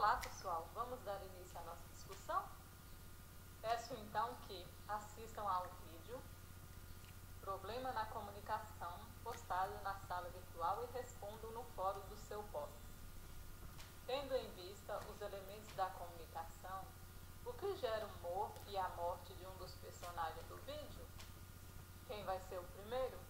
Olá pessoal, vamos dar início à nossa discussão? Peço então que assistam ao vídeo Problema na Comunicação, postado na sala virtual e respondam no fórum do seu pós. Tendo em vista os elementos da comunicação, o que gera o humor e a morte de um dos personagens do vídeo? Quem vai ser o primeiro?